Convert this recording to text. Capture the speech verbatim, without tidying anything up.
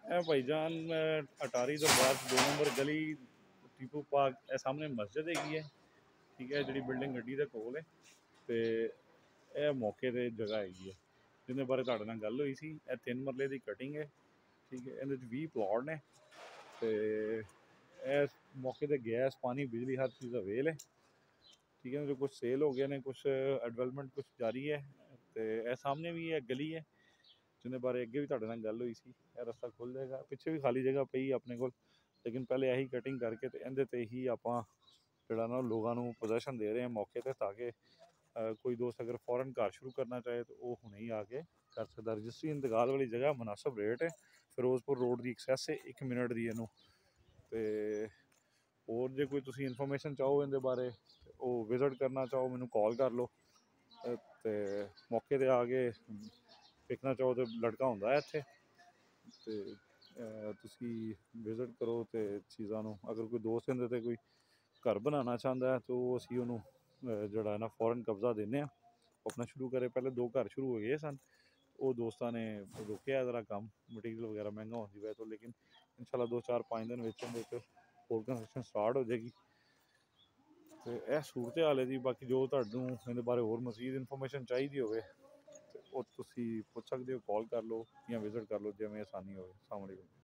ਇਹ ਭਾਈਜਾਨ ਅਟਾਰੀ ਤੋਂ ਬਾਅਦ दो नंबर गली टीपू पार्क ਇਹ ਸਾਹਮਣੇ ਮਸਜਿਦ ਹੈਗੀ ਹੈ। ਠੀਕ ਹੈ, ਜਿਹੜੀ ਬਿਲਡਿੰਗ ਗੱਡੀ ਦੇ ਕੋਲ ਹੈ ਤੇ ਇਹ ਮੌਕੇ ਤੇ ਜਗ੍ਹਾ ਹੈਗੀ ਹੈ ਜਿਹਦੇ ਬਾਰੇ ਤੁਹਾਡੇ ਨਾਲ ਗੱਲ ਹੋਈ ਸੀ। ਇਹ ਤਿੰਨ ਮਰਲੇ ਦੀ ਕਟਿੰਗ ਹੈ। ਠੀਕ ਹੈ, ਇਹਦੇ ਵਿੱਚ ਵੀਹ ਪਲਾਟ ਨੇ ਤੇ ਇਸ ਮੌਕੇ ਤੇ ਗੈਸ ਪਾਣੀ ਬਿਜਲੀ ਹਰ ਚੀਜ਼ ਅਵੇਲ ਹੈ। ਠੀਕ ਹੈ, ਜੋ ਕੁਛ ਸੇਲ ਹੋ ਗਏ ਨੇ, ਕੁਛ ਡਿਵੈਲਪਮੈਂਟ ਕੁਛ ਜਾਰੀ ਹੈ ਤੇ ਇਹ ਸਾਹਮਣੇ ਵੀ ਇਹ ਗਲੀ ਹੈ ਜਿਹਦੇ ਬਾਰੇ ਅੱਗੇ ਵੀ ਤੁਹਾਡੇ ਨਾਲ ਗੱਲ ਹੋਈ ਸੀ। ਇਹ ਰਸਤਾ ਖੁੱਲ੍ਹ ਜਾਏਗਾ, ਪਿੱਛੇ ਵੀ ਖਾਲੀ ਜਗ੍ਹਾ ਪਈ ਆਪਣੇ ਕੋਲ, ਲੇਕਿਨ ਪਹਿਲੇ ਇਹੀ ਕਟਿੰਗ ਕਰਕੇ ਤੇ ਇਹਦੇ ਤੇ ਹੀ ਆਪਾਂ ਜਿਹੜਾ ਨਾ ਲੋਕਾਂ ਨੂੰ ਪੋਜੈਸ਼ਨ ਦੇ ਰਹੇ ਹਾਂ ਮੌਕੇ ਤੇ, ਤਾਂ ਕਿ ਕੋਈ ਦੋਸਤ ਅਗਰ ਫੌਰਨ ਘਰ ਸ਼ੁਰੂ ਕਰਨਾ ਚਾਹੇ ਤਾਂ ਉਹ ਹੁਣੇ ਹੀ ਆ ਕੇ ਕਰ ਸਕਦਾ। ਰਜਿਸਟਰੀ ਇੰਤਕਾਲ ਵਾਲੀ ਜਗ੍ਹਾ, ਮੁਨਾਸਬ ਰੇਟ ਹੈ, ਫਿਰੋਜ਼ਪੁਰ ਰੋਡ ਦੀ ਐਕਸੈਸ ਹੈ, ਇੱਕ ਮਿੰਟ ਦੀ ਇਹਨੂੰ। ਤੇ ਹੋਰ ਜੇ ਕੋਈ ਤੁਸੀਂ ਇਨਫੋਰਮੇਸ਼ਨ ਚਾਹੋ ਇਹਦੇ ਬਾਰੇ, ਉਹ ਵਿਜ਼ਿਟ ਕਰਨਾ ਚਾਹੋ, ਮੈਨੂੰ ਕਾਲ ਕਰ ਲਓ ਤੇ ਮੌਕੇ ਤੇ ਆ ਕੇ ਵੇਖਣਾ ਚਾਹੋ ਤਾਂ ਲੜਕਾ ਹੁੰਦਾ ਹੈ ਇੱਥੇ, ਤੇ ਤੁਸੀਂ ਵਿਜ਼ਿਟ ਕਰੋ ਤੇ ਚੀਜ਼ਾਂ ਨੂੰ। ਅਗਰ ਕੋਈ ਦੋਸਤ ਇਹਦੇ ਤੇ ਕੋਈ ਘਰ ਬਣਾਉਣਾ ਚਾਹੁੰਦਾ ਹੈ ਤਾਂ ਉਹ ਅਸੀਂ ਉਹਨੂੰ ਜਿਹੜਾ ਹੈ ਨਾ ਫੌਰਨ ਕਬਜ਼ਾ ਦਿੰਦੇ ਹਾਂ, ਆਪਣਾ ਸ਼ੁਰੂ ਕਰੇ। ਪਹਿਲੇ ਦੋ ਘਰ ਸ਼ੁਰੂ ਹੋ ਗਏ ਸਨ, ਉਹ ਦੋਸਤਾਂ ਨੇ ਰੋਕਿਆ ਜ਼ਰਾ ਕੰਮ, ਮਟੀਰੀਅਲ ਵਗੈਰਾ ਮਹਿੰਗਾ ਹੋਣ ਦੀ ਵਜ੍ਹਾ ਤੋਂ, ਲੇਕਿਨ ਇਨਸ਼ਾਅੱਲਾ ਦੋ ਚਾਰ ਪੰਜ ਦਿਨ ਵਿੱਚ ਇਹਦੇ ਵਿੱਚ ਹੋਰ ਕੰਸਟਰਕਸ਼ਨ ਸਟਾਰਟ ਹੋ ਜਾਏਗੀ। ਤੇ ਇਹ ਸੂਰਤ ਹਾਲ ਹੈ ਜੀ। ਬਾਕੀ ਜੋ ਤੁਹਾਨੂੰ ਇਹਦੇ ਬਾਰੇ ਹੋਰ ਮਜ਼ੀਦ ਇਨਫੋਰਮੇਸ਼ਨ ਚਾਹੀਦੀ ਹੋਵੇ ਤੇ ਉਹ ਤੁਸੀਂ ਪੁੱਛ ਸਕਦੇ ਹੋ, ਕਾਲ ਕਰ ਲਓ ਜਾਂ ਵਿਜ਼ਿਟ ਕਰ ਲਓ, ਜਿਵੇਂ ਆਸਾਨੀ ਹੋਵੇ। ਅਸਲਾਮ ਵਾਲੇਕੁਮ।